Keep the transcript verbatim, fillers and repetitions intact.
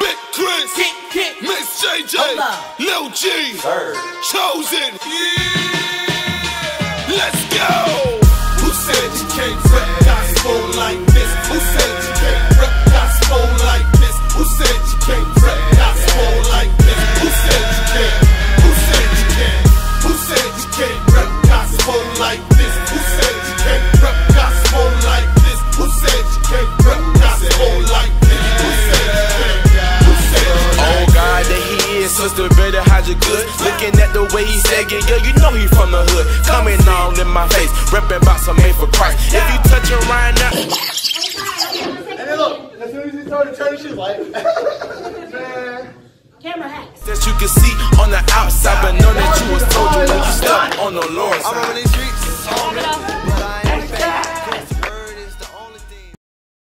Big Chris, Kick, kick. Miss J J, Lil G, Sir. Chosen. Yeah. Let's go. Who said you can't rap gospel like this? Who said you can't rap gospel like this? Who said you can't rap gospel like this? Who said you can't? Who said you can't? Who said you can't rap gospel like this? Who said you can't rap gospel like this? Who said you can't rap gospel like this? Who said you can't? Who said you can't? Oh God, that he is, sister, better hide your good. Looking at the way he said it, yeah, you know he from the hood. Coming all in my face, reppin' about some made for Christ. If you touch him right now. And then look, as soon as he started turning, she's like, man. Camera hacks. That you can see on the outside, but know that you was told you when you stepped on the Lord's side. I'm over these streets.